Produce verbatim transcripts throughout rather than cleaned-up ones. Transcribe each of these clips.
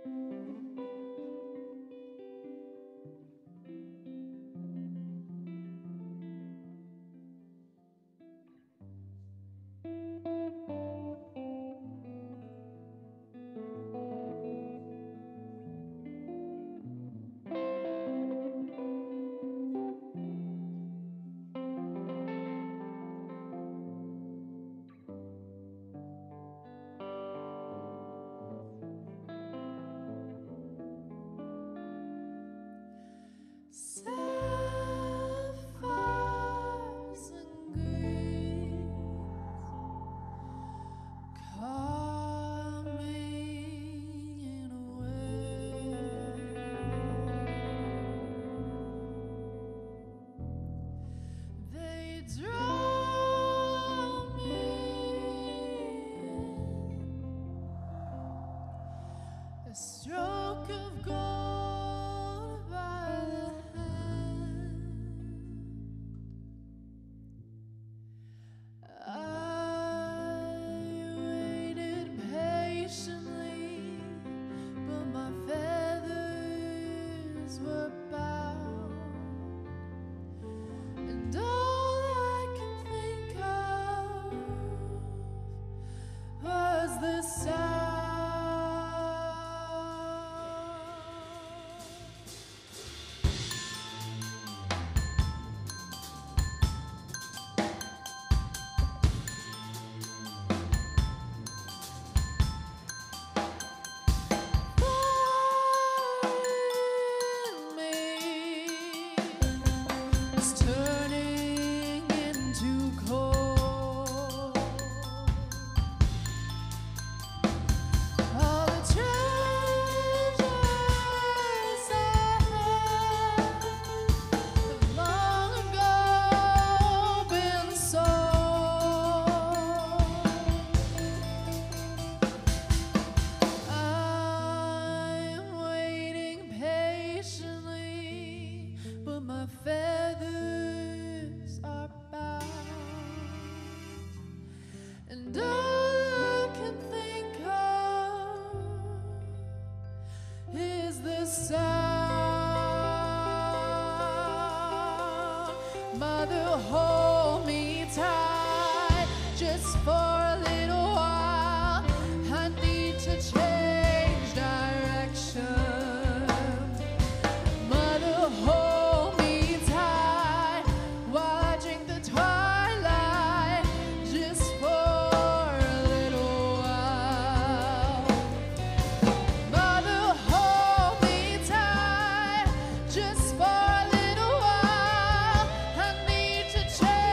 Just for a little while, I need to change.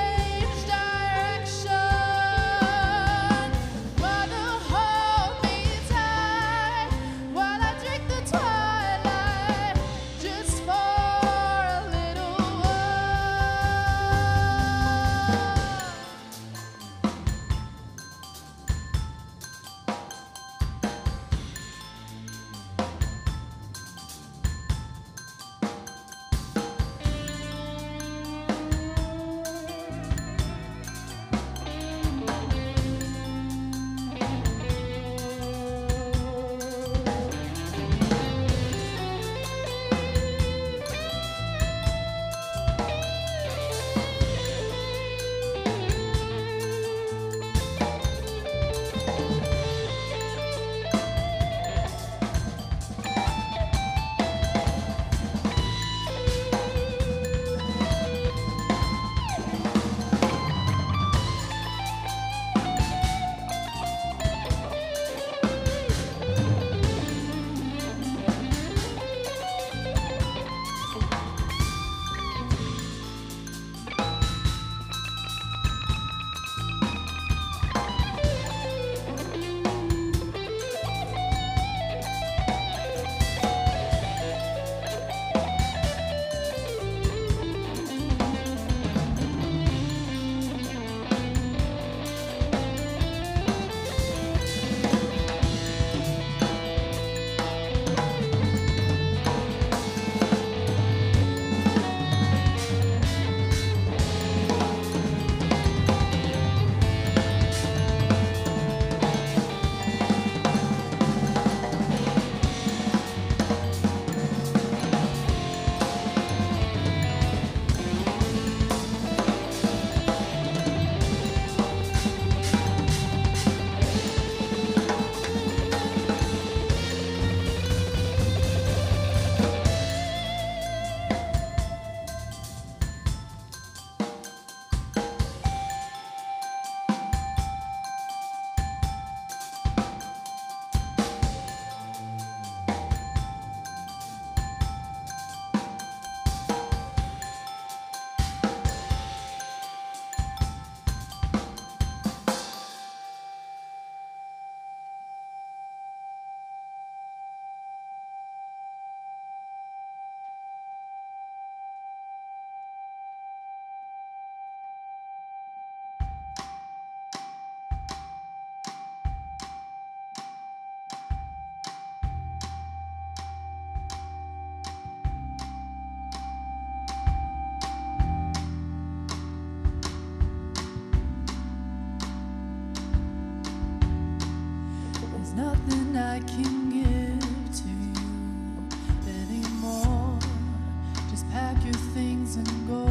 I can give to you anymore. Just pack your things and go.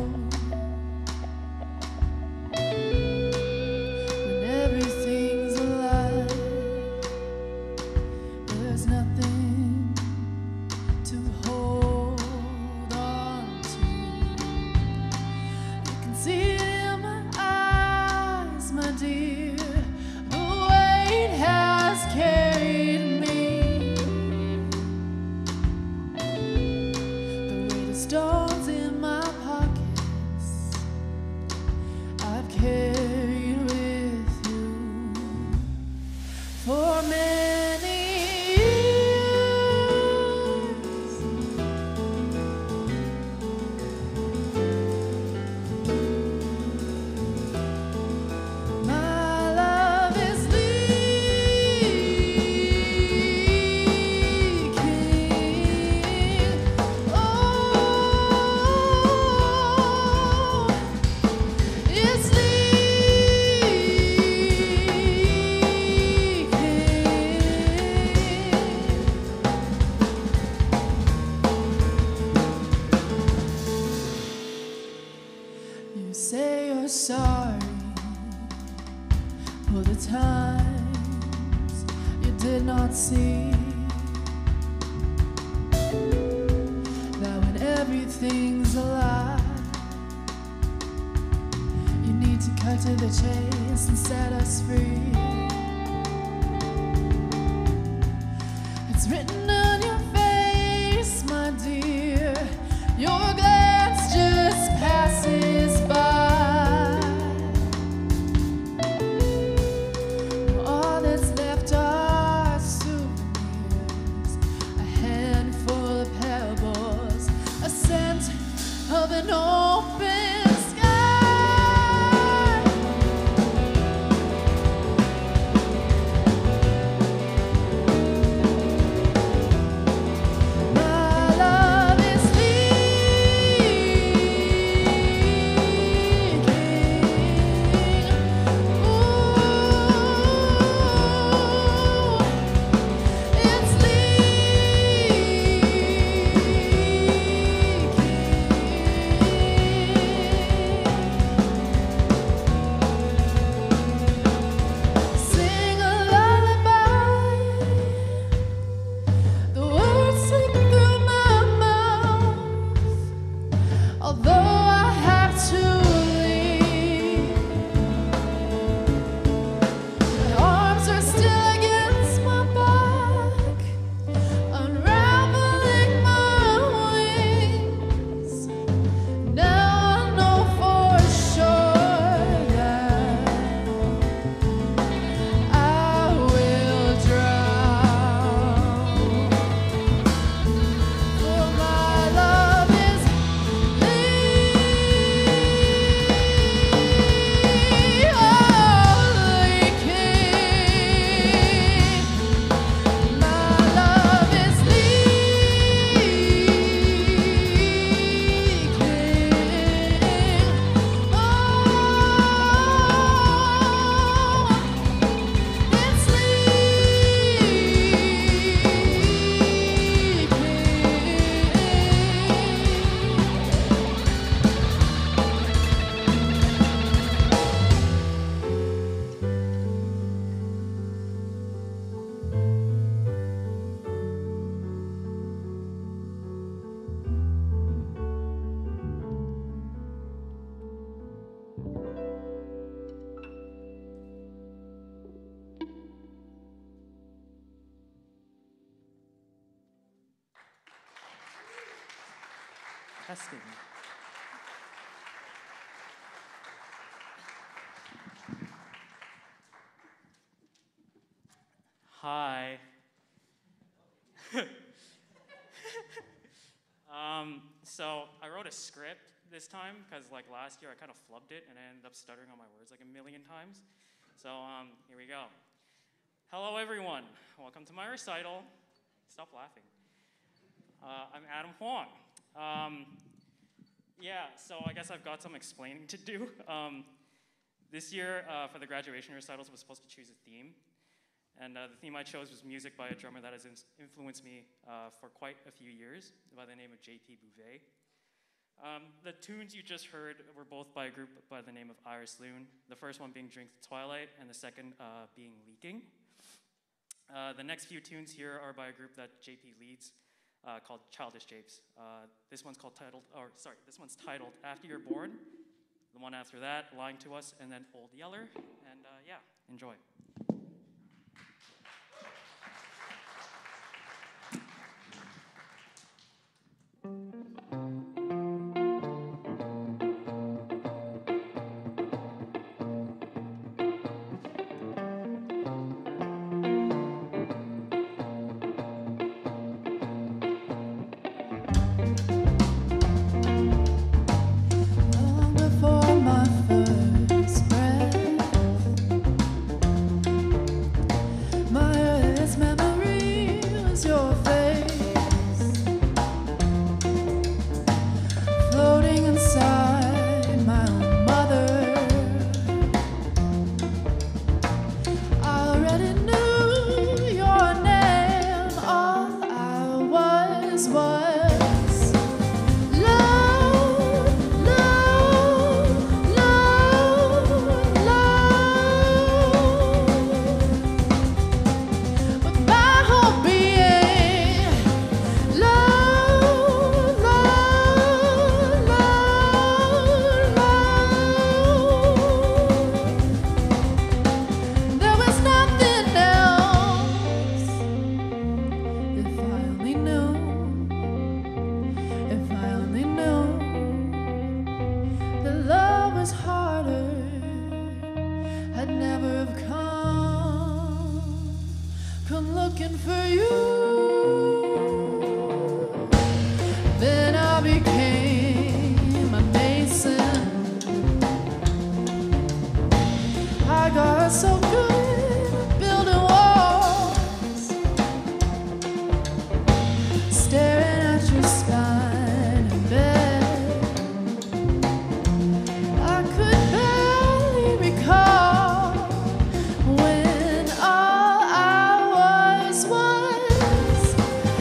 When everything's alive, there's nothing to hold on to. You can see it in my eyes, my dear. The weight has carried me. The weight of stones in my pockets I've carried with you for many My love is leaking. Oh, it's leaking. You say you're sorry for the times you did not see. That when everything's alive, you need to cut to the chase and set us free. It's written on your face, my dear. Your glance just passes by. All that's left are souvenirs, a handful of pebbles, a scent of an open sky. My love is leaking. Ooh, it's leaking. Sing a lullaby. The words slip through my mouth, although I have to leave. My arms are still against my back, unraveling my wings. Now I know for sure that I will drown. For my love is leaking. My love is leaking. Oh, it's Testing. Hi. um, so I wrote a script this time because like last year I kind of flubbed it and I ended up stuttering on my words like a million times. So um, here we go. Hello everyone. Welcome to my recital. Stop laughing. Uh, I'm Adam Hoang. Um, yeah, so I guess I've got some explaining to do. Um, this year, uh, for the graduation recitals, I was supposed to choose a theme. And uh, the theme I chose was music by a drummer that has influenced me uh, for quite a few years, by the name of J P Bouvet. Um, the tunes you just heard were both by a group by the name of Iris Loon, the first one being Drink the Twilight, and the second uh, being Leaking. Uh, the next few tunes here are by a group that J P leads, uh, called Childish Japes. Uh, this one's called titled, or sorry, this one's titled After You're Born. The one after that, Lying to Us, and then Old Yeller. And uh, yeah, enjoy. Long before my first breath, my earliest memory was your face, floating inside my own mother. I already knew your name. All I was was love, love, love, love. With my whole being, love, love, love, love. There was nothing else. If I only knew, if I only knew that love was harder, I'd never have come, come looking for you. Then I became a mason. I got so good at building walls, staring at your spine in bed. I could barely recall when all I was was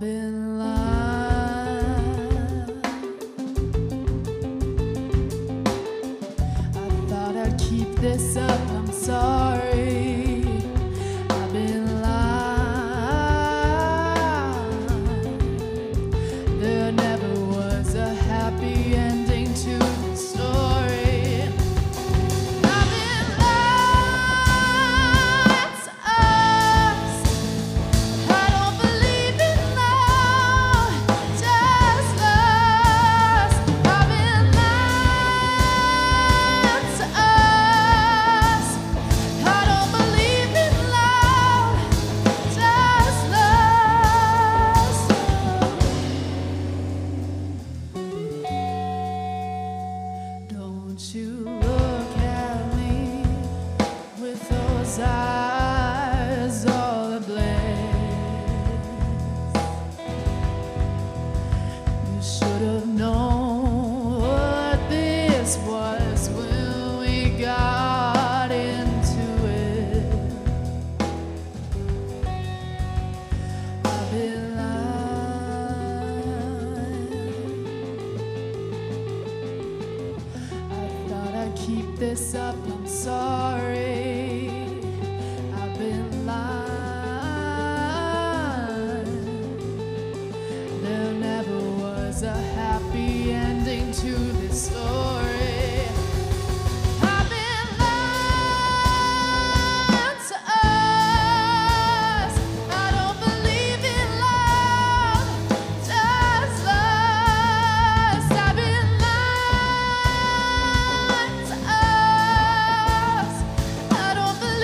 been lying. I thought I'd keep this up, I'm sorry. I've been lying. There never was a happy ending to the story. I've been lying to us. I don't believe in love, just lust. I've been lying to us. I don't believe in love, just lust. Don't you look at me with those eyes all ablaze. You should have known what this was when we got into it. I've been lying. I thought I'd keep this up, I'm sorry. I've been lying. There never was a happy ending to this story. I've been lying to us. I don't believe in love, just lust. I've been lying to us. I don't believe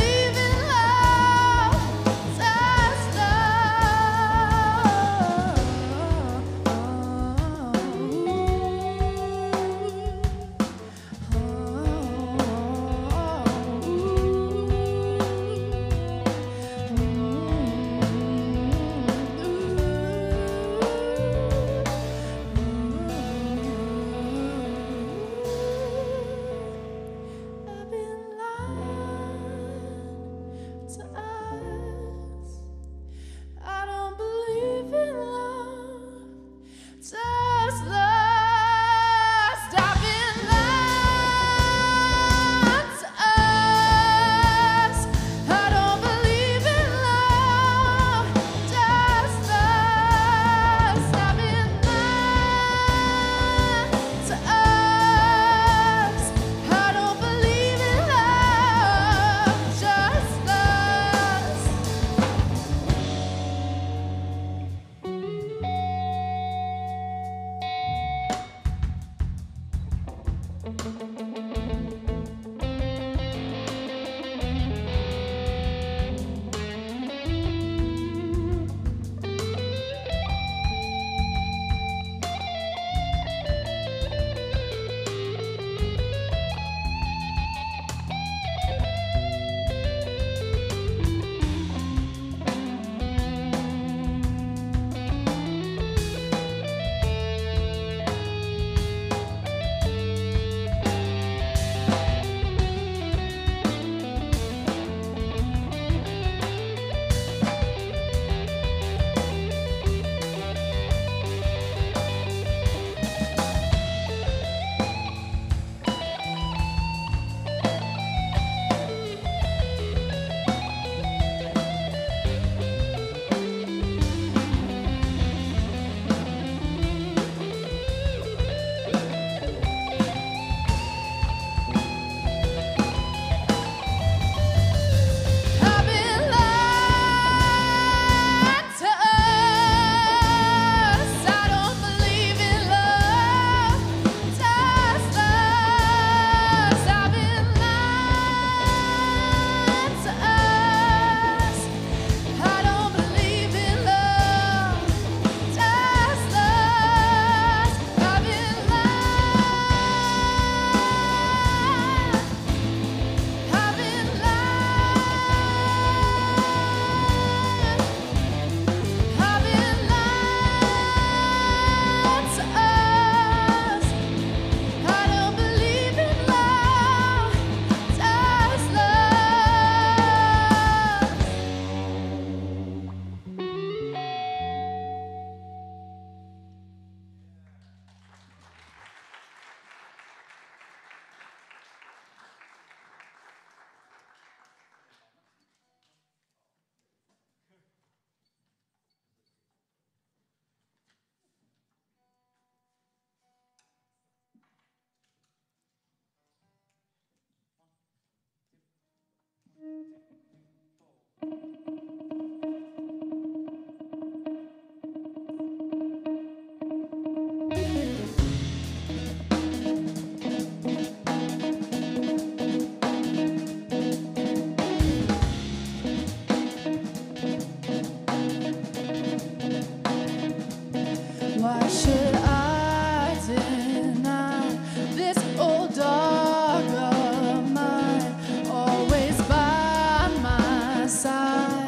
Why should I deny this old dog of mine, always by my side?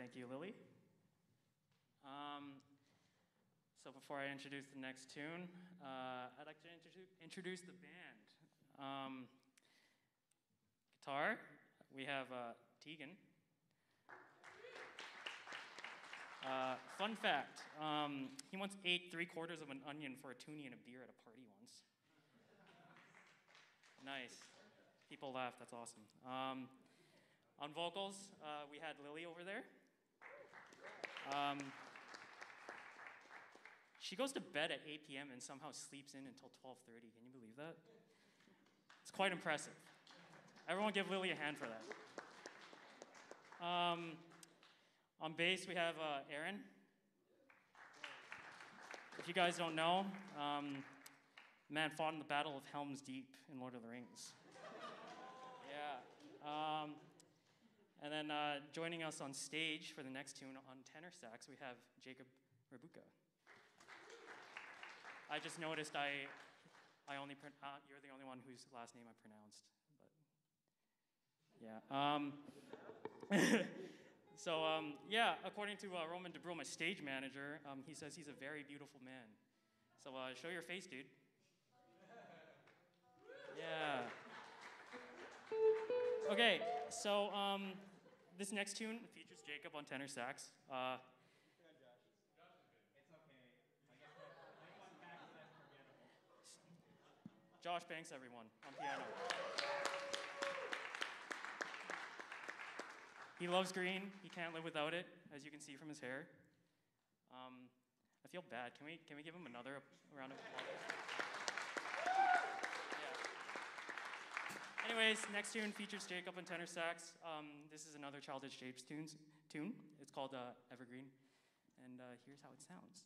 Thank you, Lily. Um, so before I introduce the next tune, uh, I'd like to introdu- introduce the band. Um, guitar, we have uh, Tegan. Uh, fun fact, um, he once ate three quarters of an onion for a toonie and a beer at a party once. Nice. People laugh, that's awesome. Um, on vocals, uh, we had Lily over there. Um, she goes to bed at eight p m and somehow sleeps in until twelve thirty. Can you believe that? It's quite impressive. Everyone give Lily a hand for that. Um, on bass, we have uh, Aaron. If you guys don't know, um, Mann fought in the Battle of Helm's Deep in Lord of the Rings. Yeah. Um, and then uh, joining us on stage for the next tune on tenor sax, we have Jacob Rebuka. I just noticed I, I only, pr- uh, you're the only one whose last name I pronounced, but yeah. Um, so um, yeah, according to uh, Roman Dubrule, my stage manager, um, he says he's a very beautiful man. So uh, show your face, dude. Yeah. Okay, so um, this next tune features Jacob on tenor sax. Uh, Josh Banks, everyone, on piano. He loves green. He can't live without it, as you can see from his hair. Um, I feel bad. Can we can we give him another round of applause? Yeah. Anyways, next tune features Jacob on tenor sax. Um, this is another Childish Shapes tunes, tune. It's called uh, Evergreen, and uh, here's how it sounds.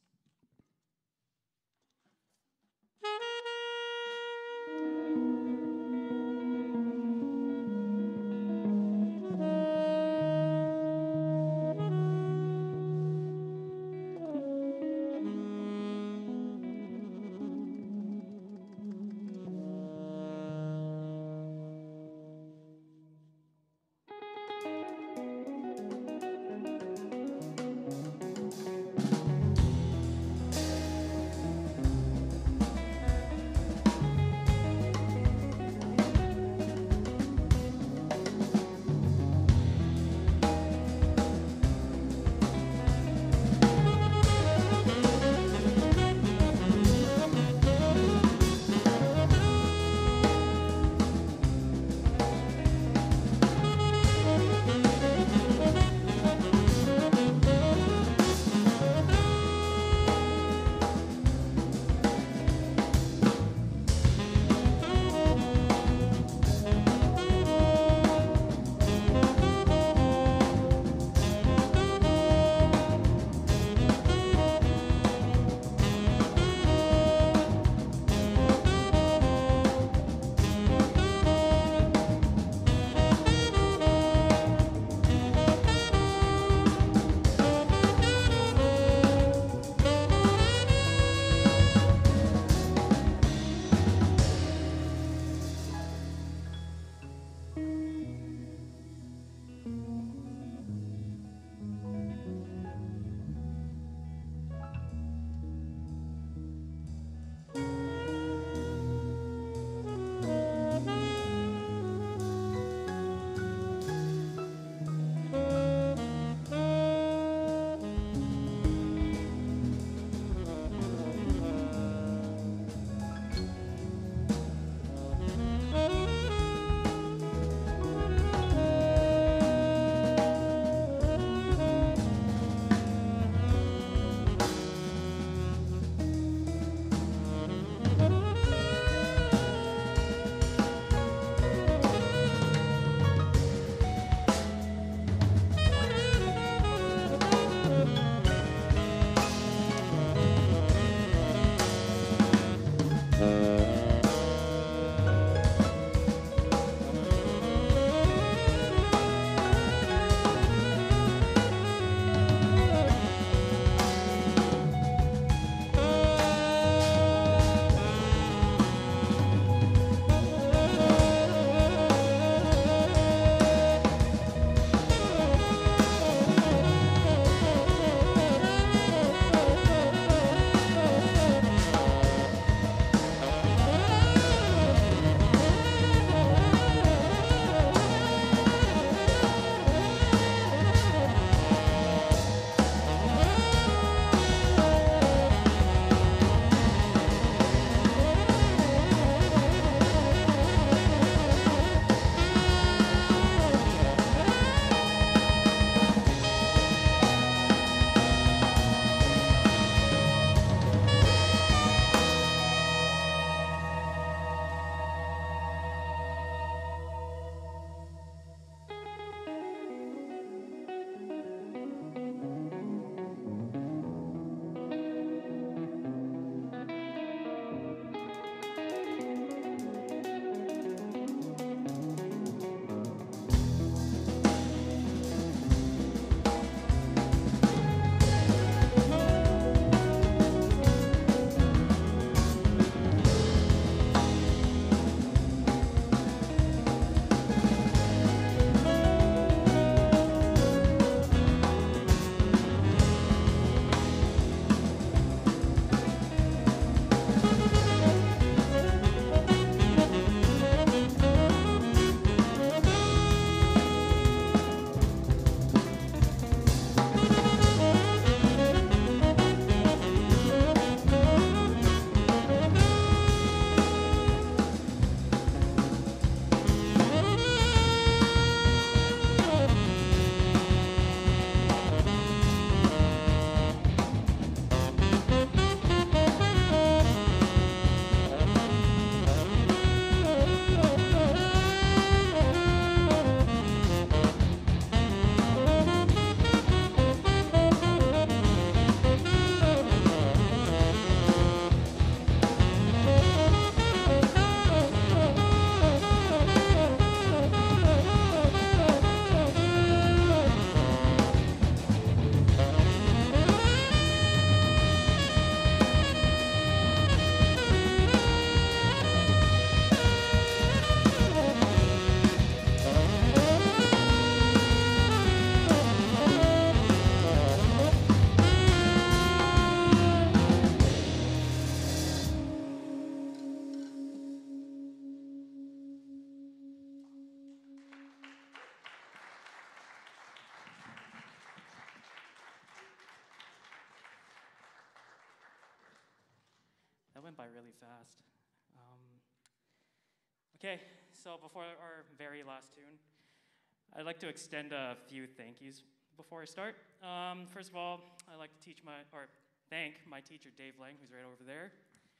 that went by really fast. Um, okay, so before our very last tune, I'd like to extend a few thank yous before I start. Um, first of all, I'd like to teach my, or thank my teacher, Dave Lang, who's right over there.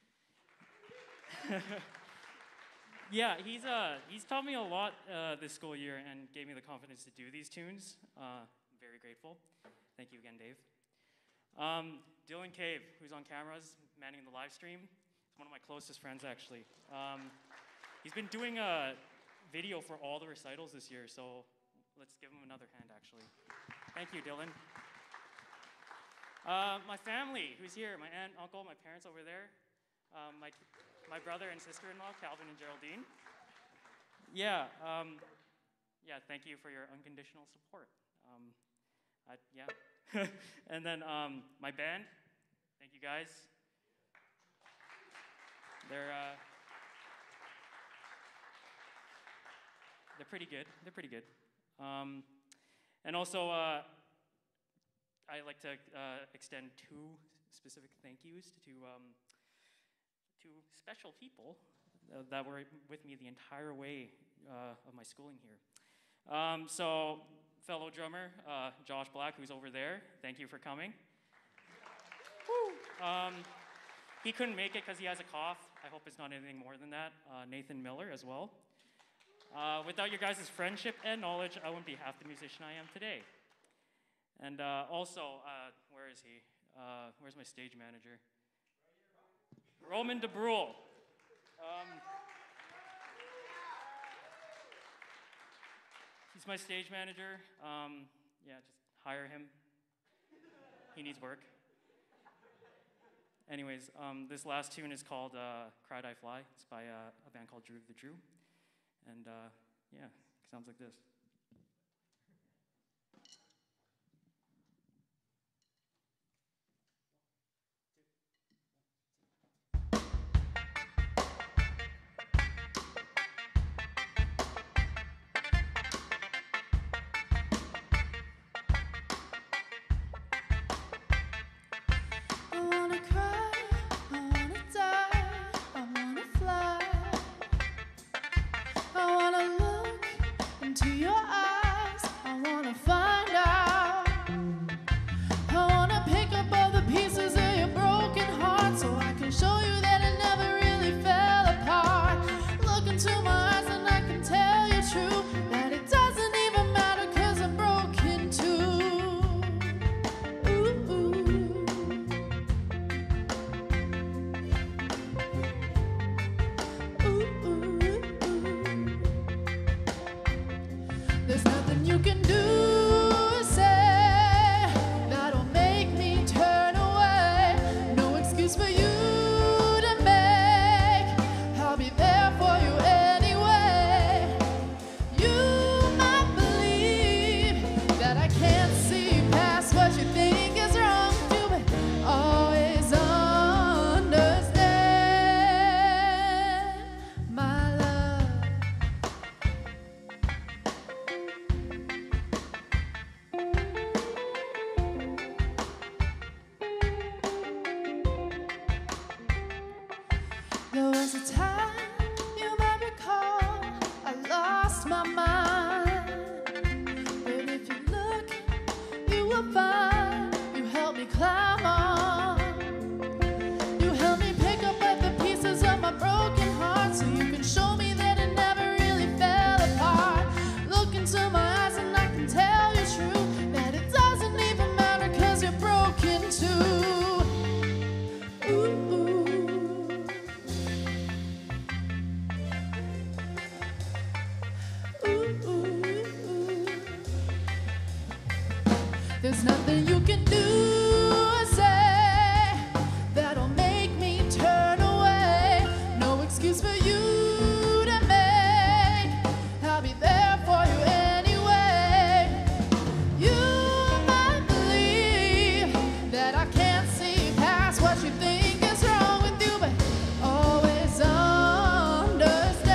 Yeah, he's, uh, he's taught me a lot uh, this school year and gave me the confidence to do these tunes. Uh, I'm very grateful. Thank you again, Dave. Um, Dylan Cave, who's on cameras, manning the live stream. He's one of my closest friends, actually. Um, he's been doing a video for all the recitals this year, so let's give him another hand, actually. Thank you, Dylan. Uh, my family, who's here, my aunt, uncle, my parents over there, um, my, my brother and sister-in-law, Calvin and Geraldine. Yeah, um, yeah, thank you for your unconditional support. Um, I, yeah. And then um, my band, thank you guys. They're, uh, they're pretty good, they're pretty good. Um, and also, uh, I like to uh, extend two specific thank yous to um, two special people uh, that were with me the entire way uh, of my schooling here. Um, so, fellow drummer, uh, Josh Black, who's over there, thank you for coming. Woo. Um, he couldn't make it because he has a cough. I hope it's not anything more than that. Uh, Nathan Miller as well. Uh, without your guys' friendship and knowledge, I wouldn't be half the musician I am today. And uh, also, uh, where is he? Uh, where's my stage manager? Roman Dubrule. Um, he's my stage manager. Um, yeah, just hire him. He needs work. Anyways, um, this last tune is called uh, Cried I Fly. It's by uh, a band called Drew the Drew. And uh, yeah, it sounds like this. I wanna cry, I wanna die, I wanna fly. I wanna look into your eyes, I wanna find out. I wanna pick up all the pieces of your broken heart so I can show you that it never really fell apart. Look into my eyes and I can tell you true that it doesn't even matter 'cause I'm broken too. Ooh, ooh. Ooh, ooh, ooh. There's nothing you can do or say that'll make me turn away. No excuse for you to make. I'll be there for you anyway. You might believe that I can't see past what you think is wrong with you, but always understand my love. There was a time, you might recall, I lost my mind. But if you look, you will find you helped me climb on. You helped me pick up at the pieces of my broken heart so you can show me that it never really fell apart. Look into my eyes and I can tell you true that it doesn't even matter 'cause you're broken too. Ooh, ooh. Ooh, ooh, ooh. There's nothing you can do or say that'll make me turn away. No excuse for you to make. I'll be there for you anyway. You might believe that I can't see past what you think is wrong with you, but always understand.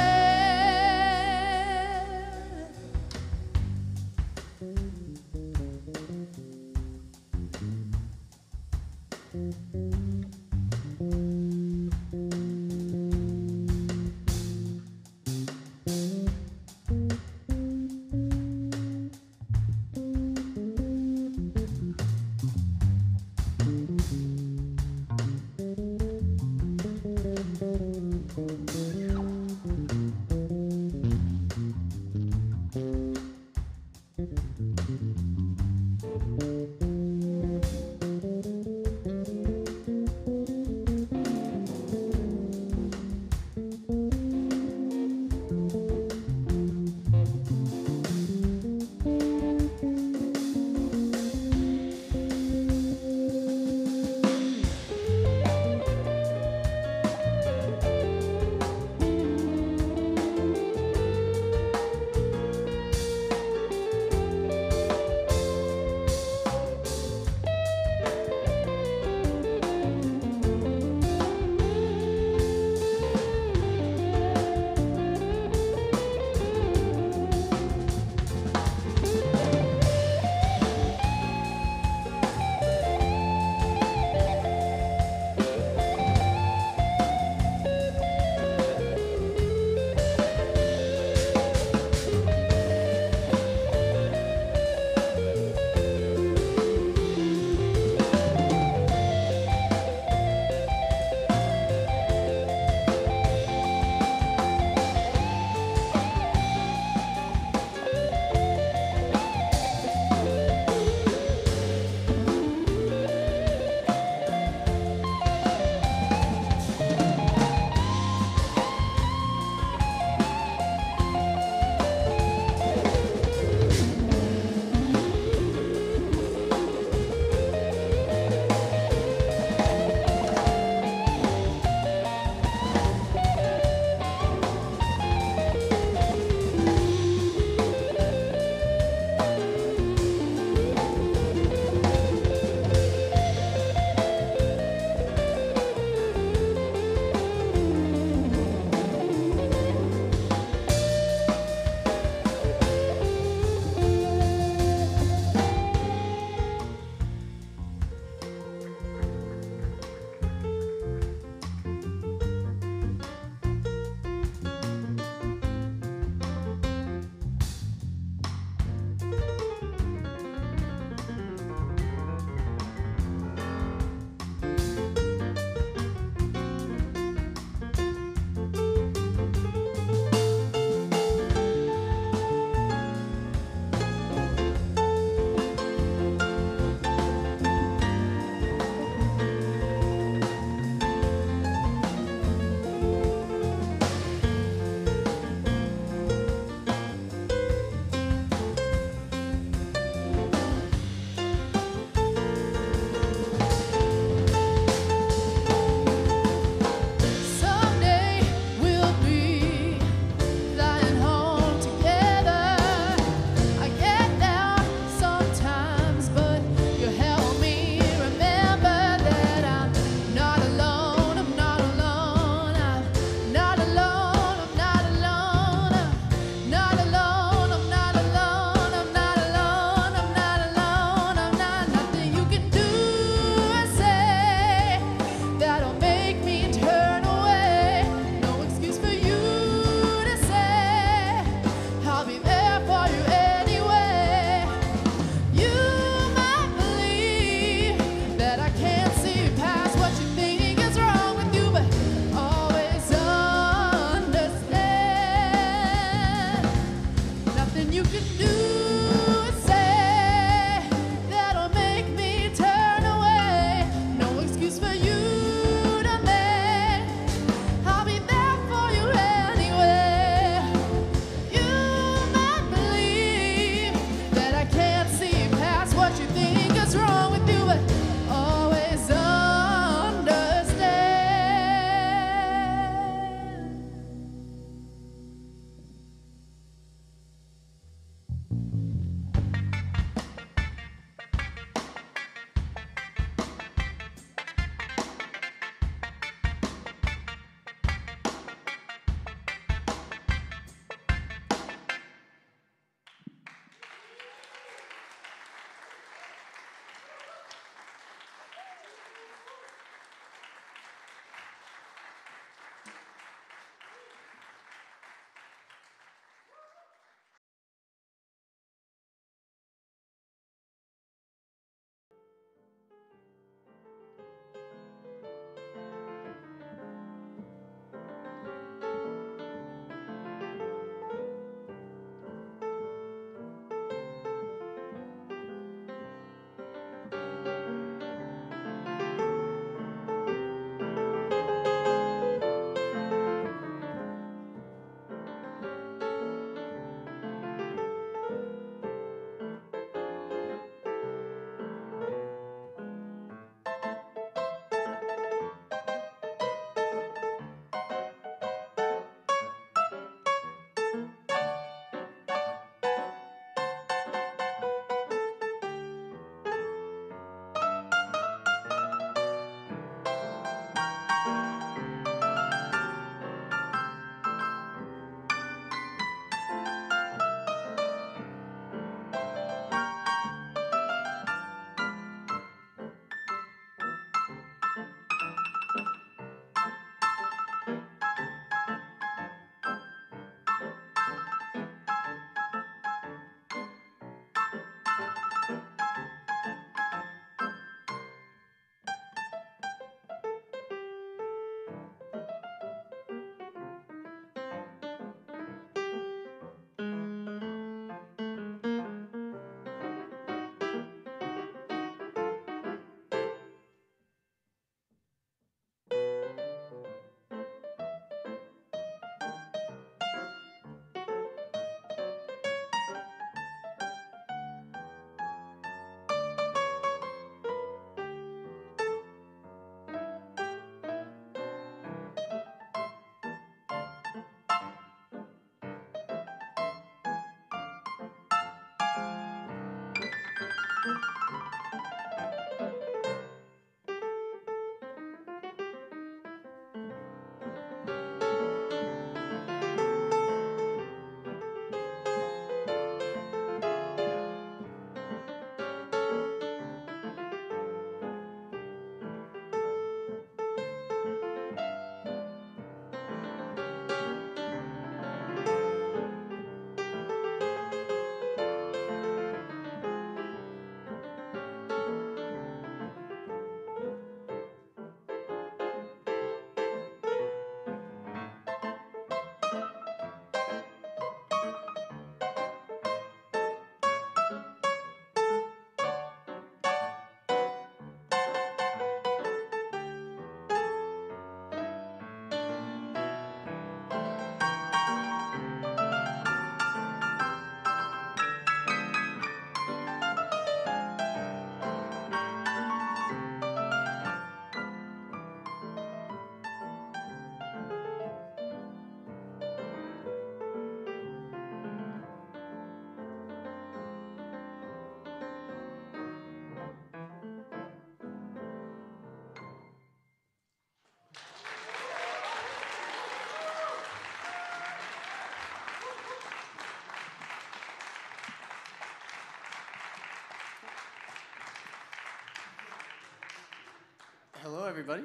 Hello, everybody.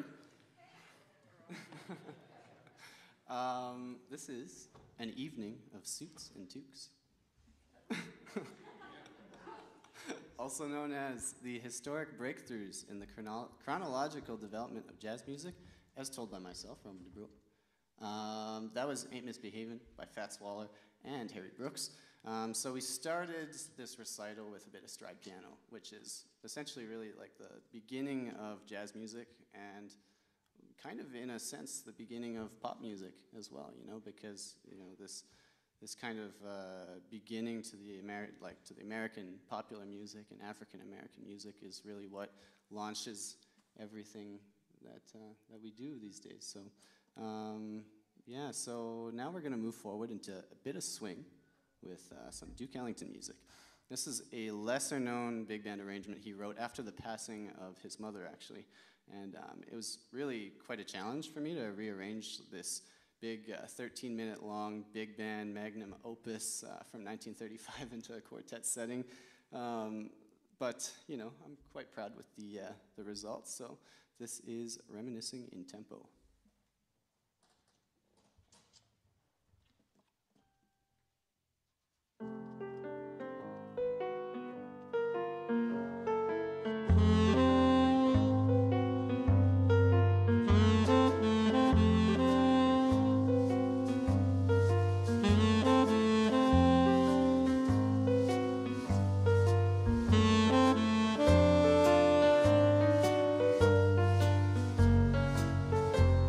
um, this is an evening of suits and toques. Also known as the historic breakthroughs in the chrono chronological development of jazz music, as told by myself, from Dubrule. Um, that was Ain't Misbehavin' by Fats Waller and Harry Brooks. Um, so we started this recital with a bit of stride piano, which is essentially really like the beginning of jazz music and kind of, in a sense, the beginning of pop music as well, you know, because, you know, this this kind of uh, beginning to the Ameri like to the American popular music and African American music is really what launches everything that uh, that we do these days. So, um, yeah. So now we're going to move forward into a bit of swing with uh, some Duke Ellington music. This is a lesser-known big band arrangement he wrote after the passing of his mother, actually. And um, it was really quite a challenge for me to rearrange this big thirteen-minute long big band magnum opus uh, from nineteen thirty-five into a quartet setting. Um, but, you know, I'm quite proud with the, uh, the results. So this is Reminiscing in Tempo. Thank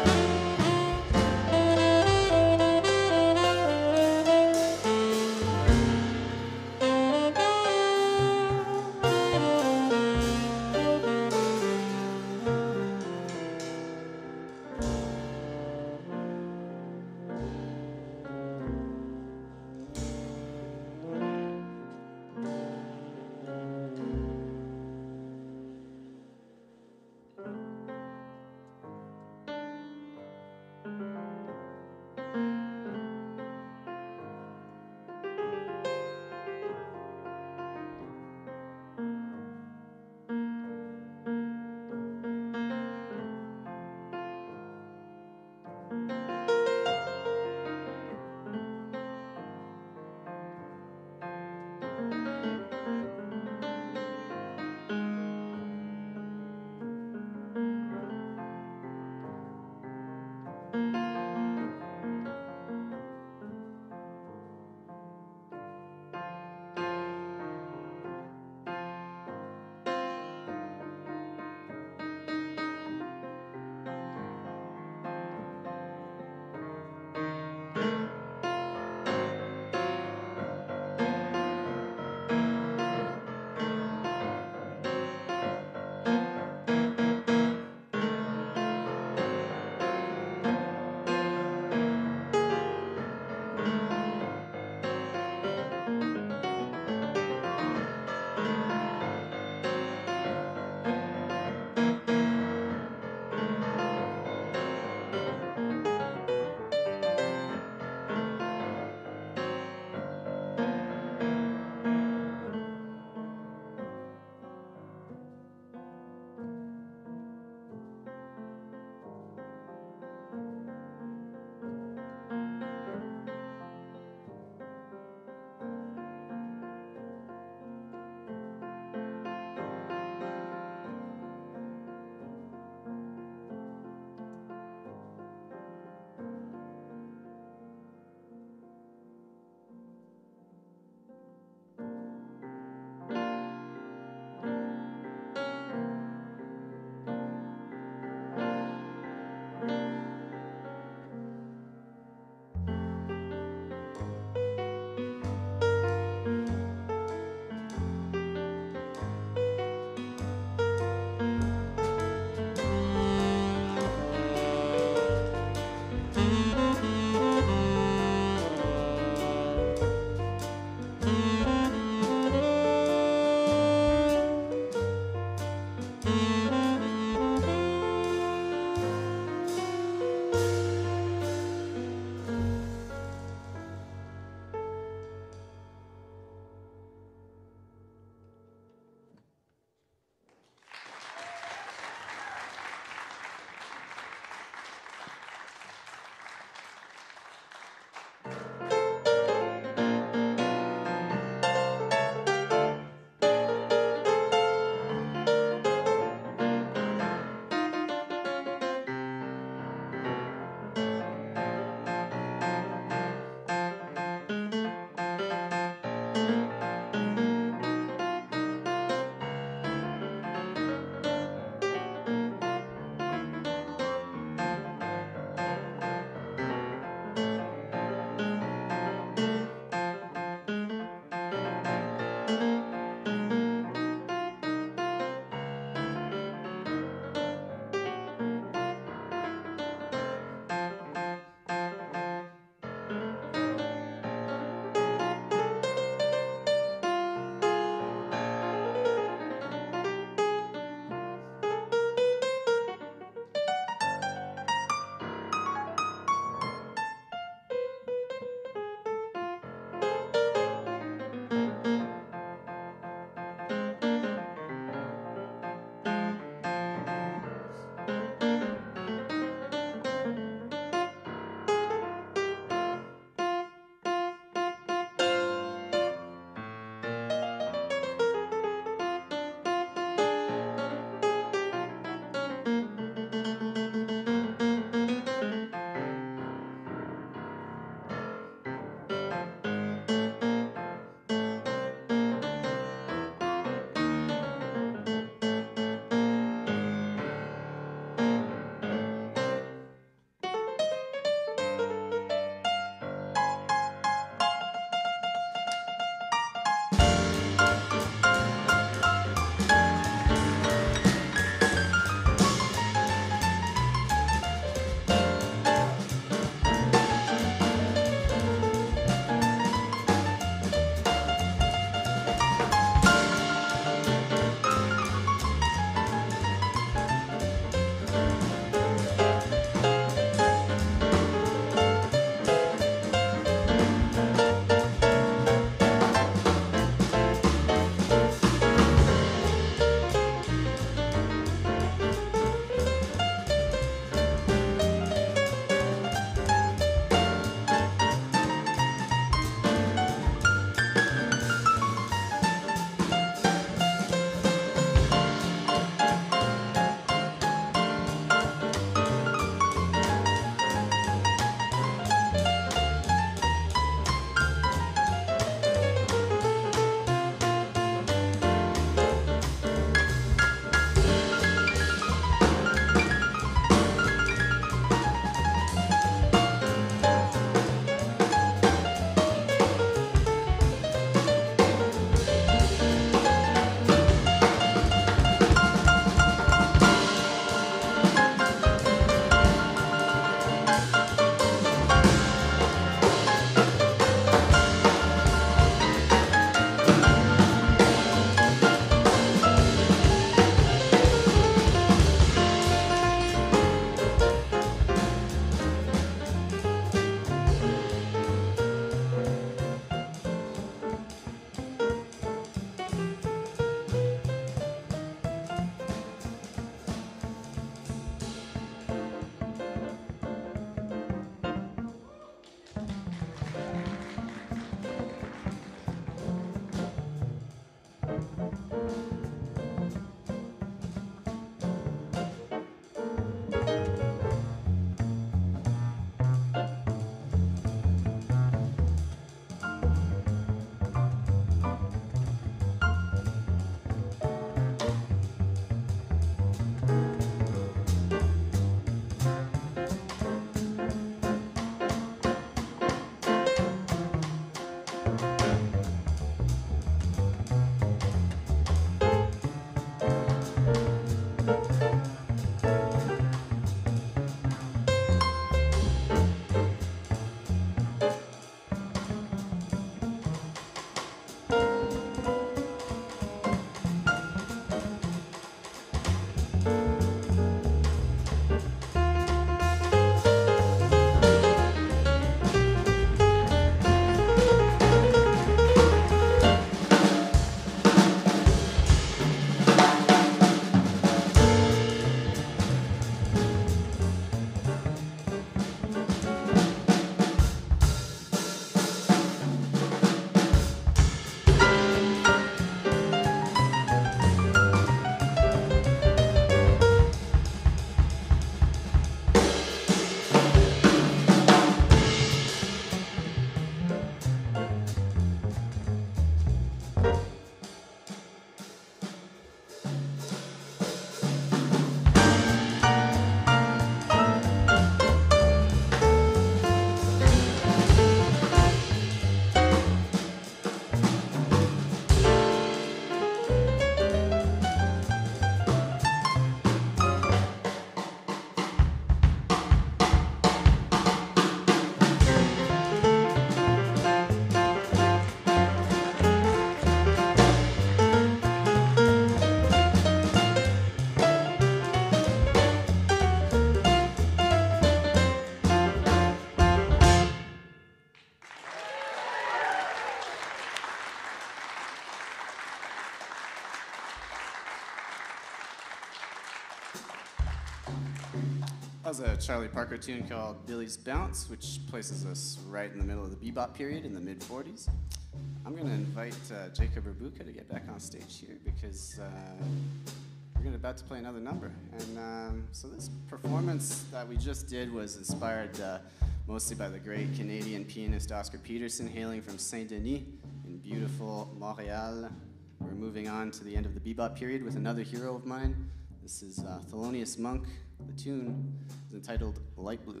That was a Charlie Parker tune called Billy's Bounce, which places us right in the middle of the bebop period in the mid forties. I'm going to invite uh, Jacob Rabuka to get back on stage here because uh, we're gonna about to play another number. And um, so this performance that we just did was inspired uh, mostly by the great Canadian pianist Oscar Peterson, hailing from Saint Denis in beautiful Montreal. We're moving on to the end of the bebop period with another hero of mine. This is uh, Thelonious Monk. The tune is entitled Light Blue.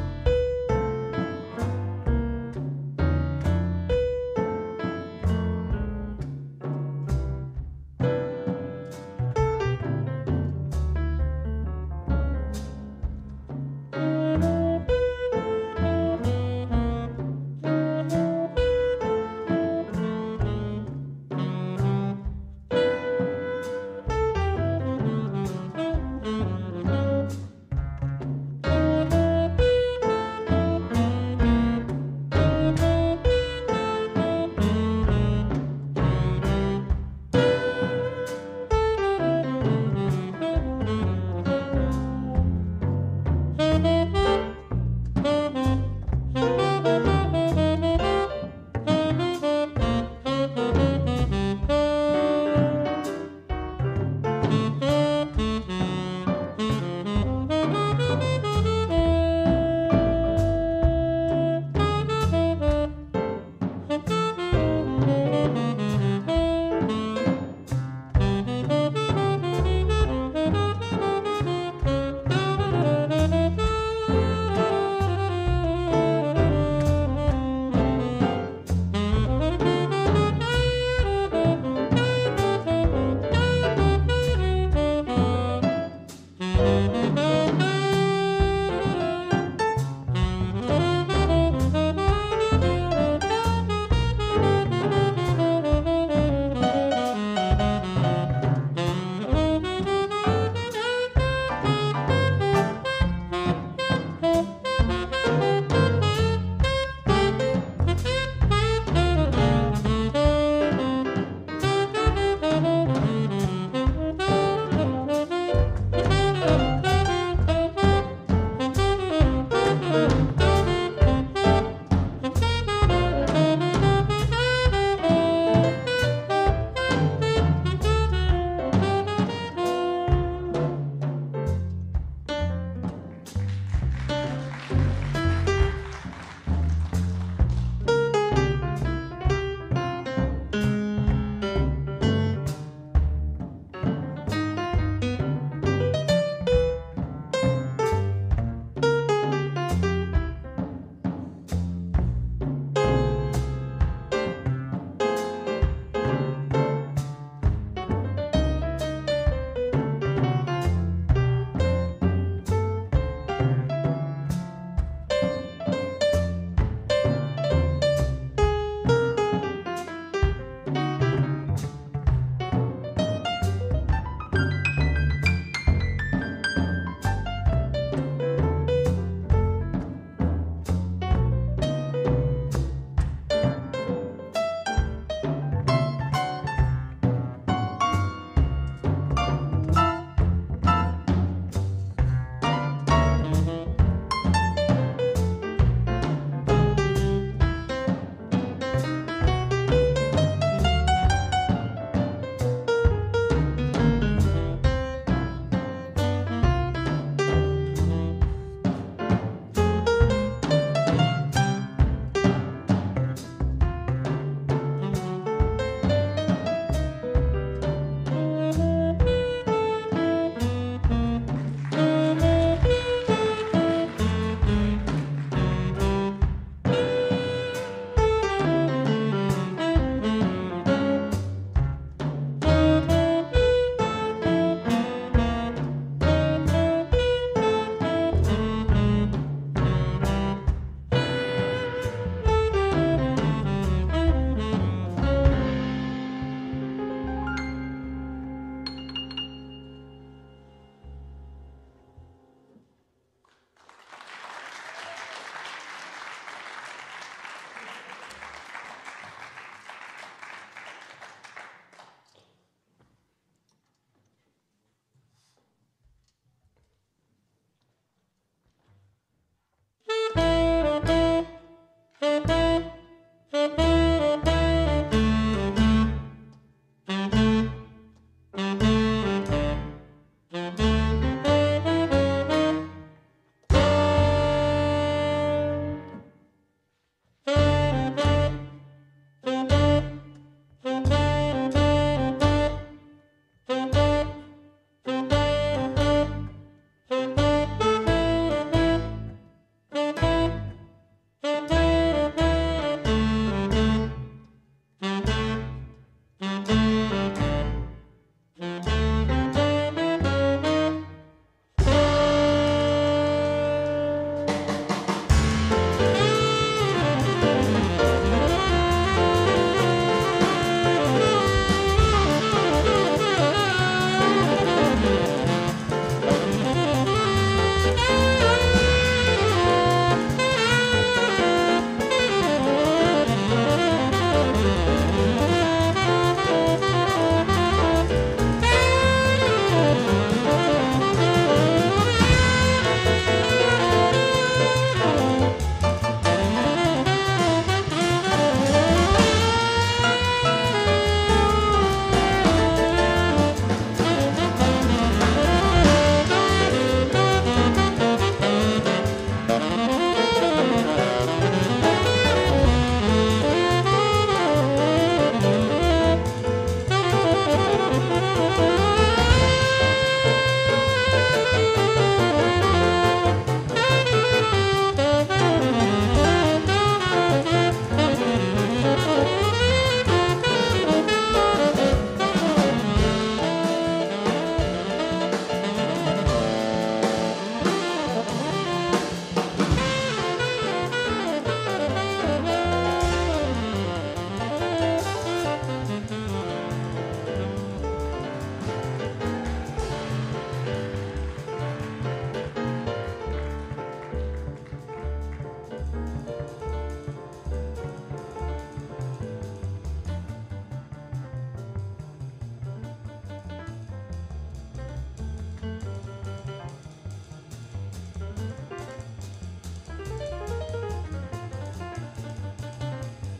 Thank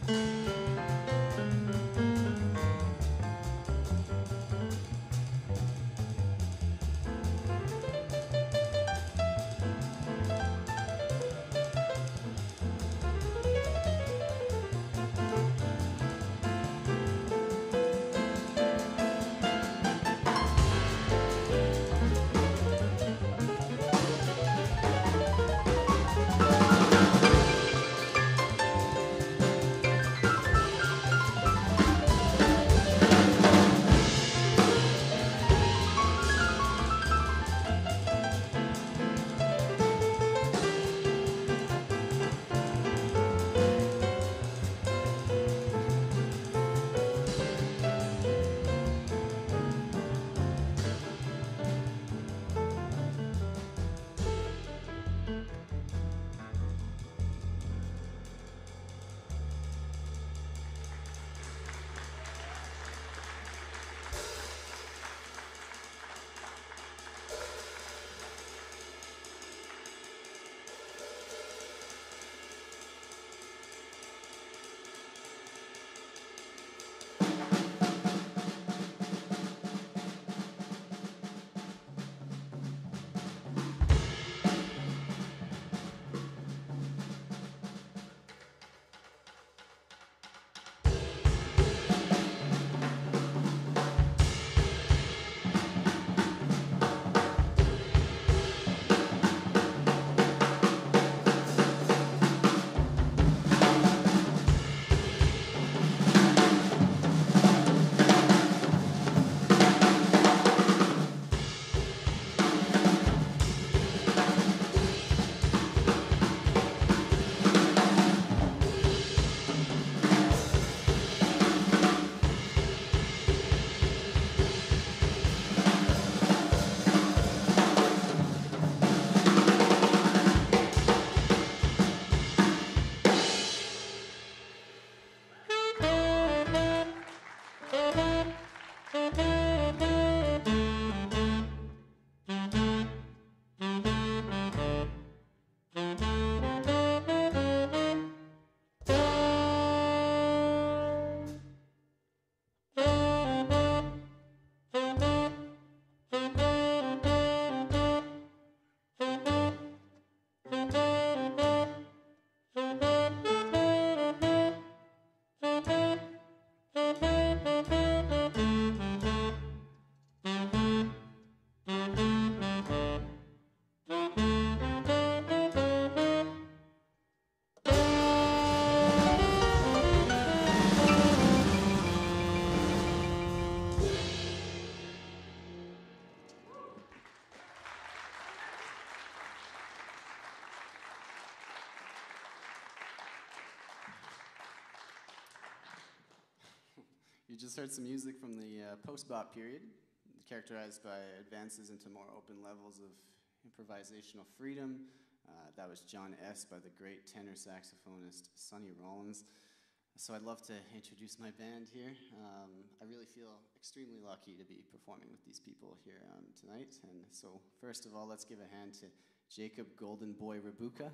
You just heard some music from the uh, post-bop period, characterized by advances into more open levels of improvisational freedom. Uh, that was John S. by the great tenor saxophonist Sonny Rollins. So I'd love to introduce my band here. Um, I really feel extremely lucky to be performing with these people here um, tonight. And so first of all, let's give a hand to Jacob Golden Boy Rabuka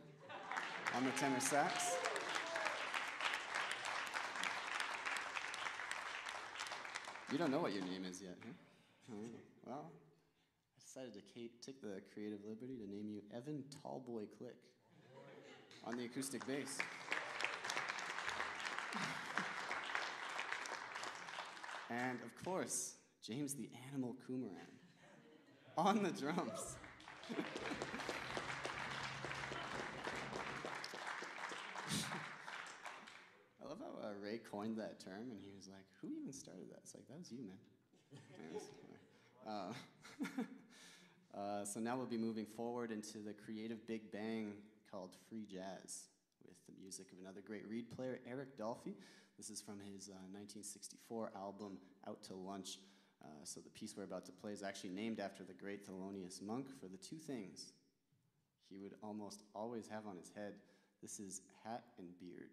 on the tenor sax. You don't know what your name is yet, huh? Oh, well, I decided to take the creative liberty to name you Evan Tallboy Click on the acoustic bass. And of course, James the Animal Coomeran on the drums. I love how uh, Ray coined that term, and he was like, who even started that? It's like, that was you, man. uh, uh, so now we'll be moving forward into the creative big bang called Free Jazz with the music of another great reed player, Eric Dolphy. This is from his uh, nineteen sixty-four album, Out to Lunch. Uh, so the piece we're about to play is actually named after the great Thelonious Monk for the two things he would almost always have on his head. This is hat and beard.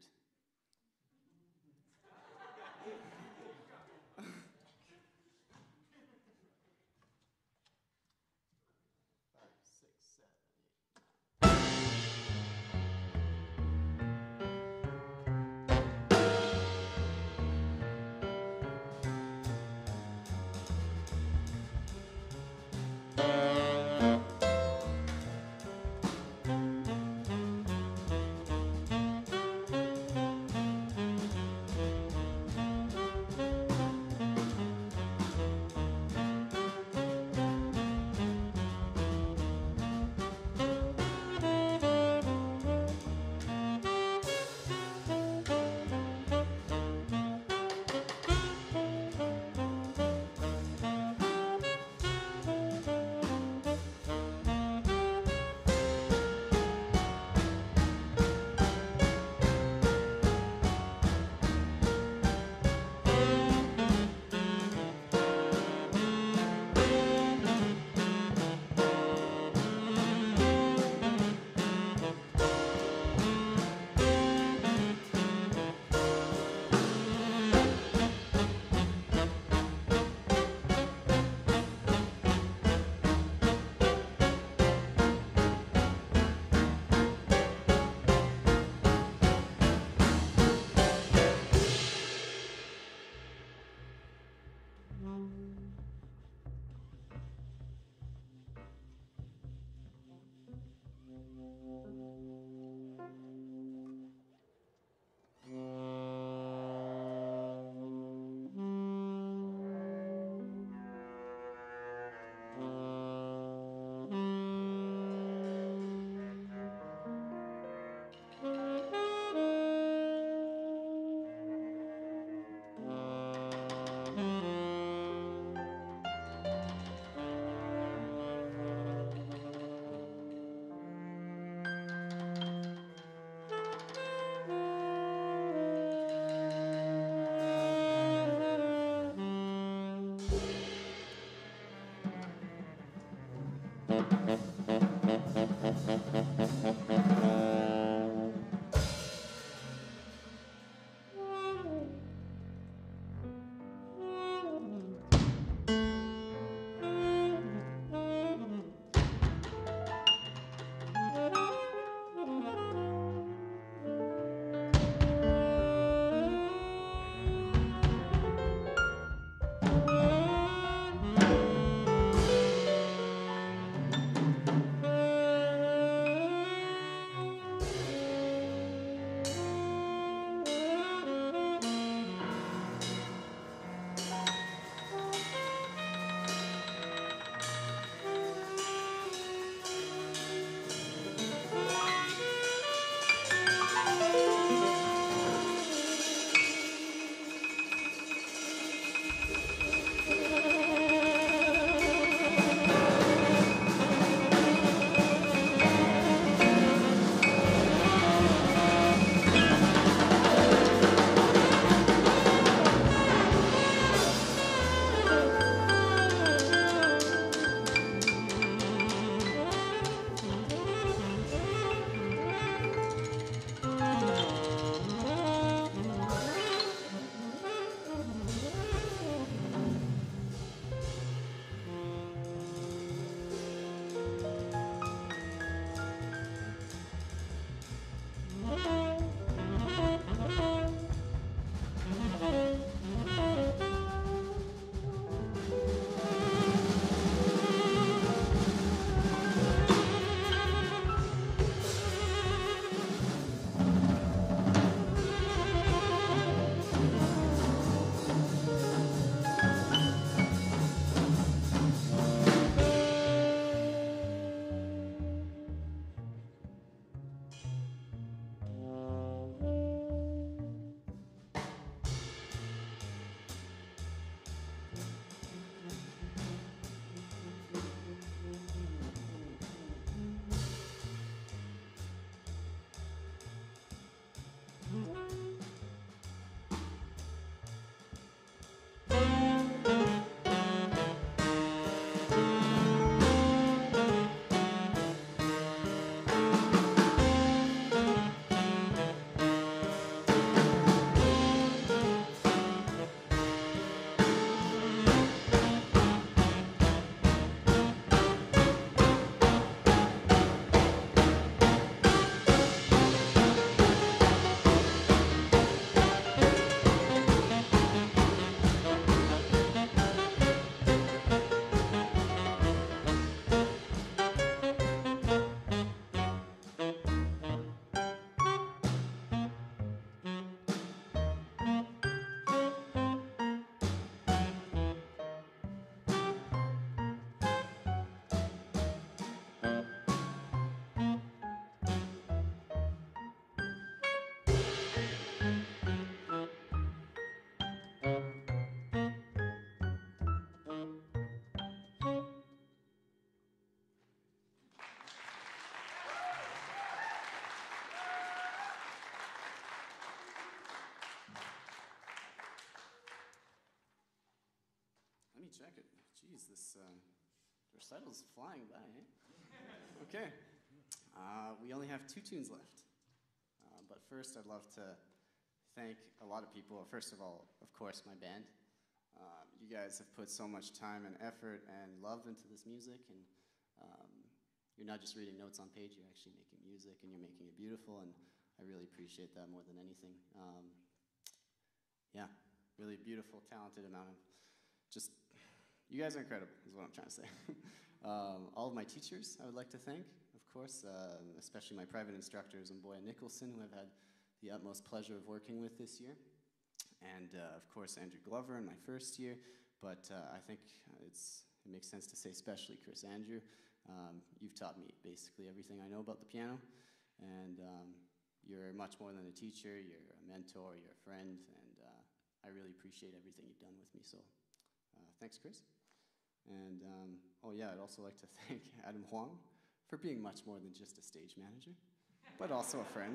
check it. Jeez, this uh, recital's flying by, eh? Okay. Uh, we only have two tunes left. Uh, but first, I'd love to thank a lot of people. First of all, of course, my band. Um, you guys have put so much time and effort and love into this music, and um, you're not just reading notes on page, you're actually making music, and you're making it beautiful, and I really appreciate that more than anything. Um, yeah, really beautiful, talented amount of just, you guys are incredible, is what I'm trying to say. um, all of my teachers I would like to thank, of course, uh, especially my private instructors, and Boya Nicholson, who I've had the utmost pleasure of working with this year. And uh, of course, Andrew Glover in my first year, but uh, I think it's, it makes sense to say especially Chris Andrew. Um, you've taught me basically everything I know about the piano, and um, you're much more than a teacher, you're a mentor, you're a friend, and uh, I really appreciate everything you've done with me, so uh, thanks, Chris. And um, oh yeah, I'd also like to thank Adam Hoang for being much more than just a stage manager, but also a friend.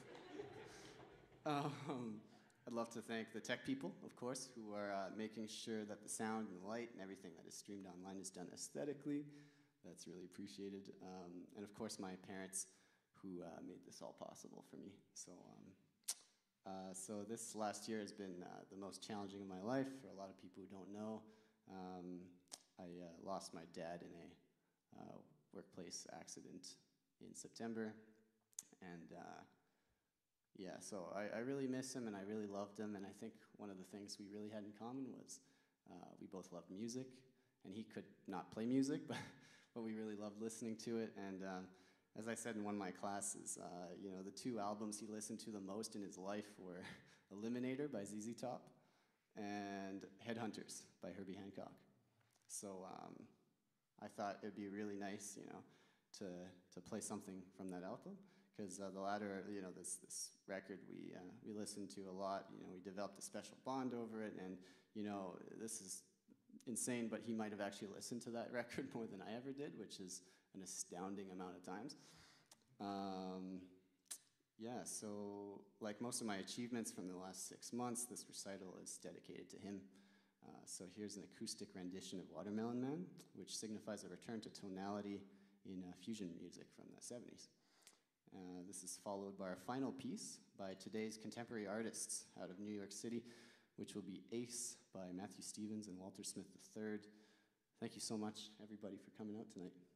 um, I'd love to thank the tech people, of course, who are uh, making sure that the sound and the light and everything that is streamed online is done aesthetically. That's really appreciated. Um, and of course, my parents, who uh, made this all possible for me. So, um, uh, so this last year has been uh, the most challenging of my life. For a lot of people who don't know, um, I uh, lost my dad in a uh, workplace accident in September, and. Uh, Yeah, so I, I really miss him, and I really loved him, and I think one of the things we really had in common was uh, we both loved music, and he could not play music, but, but we really loved listening to it, and um, as I said in one of my classes, uh, you know, the two albums he listened to the most in his life were Eliminator by Z Z Top and Headhunters by Herbie Hancock. So um, I thought it'd be really nice, you know, to, to play something from that album. Because uh, the latter, you know, this this record we uh, we listened to a lot. You know, we developed a special bond over it, and you know, this is insane. But he might have actually listened to that record more than I ever did, which is an astounding amount of times. Um, yeah, so like most of my achievements from the last six months, this recital is dedicated to him. Uh, so here's an acoustic rendition of Watermelon Man, which signifies a return to tonality in uh, fusion music from the seventies. Uh, this is followed by our final piece by today's contemporary artists out of New York City, which will be Ace by Matthew Stevens and Walter Smith the third. Thank you so much, everybody, for coming out tonight.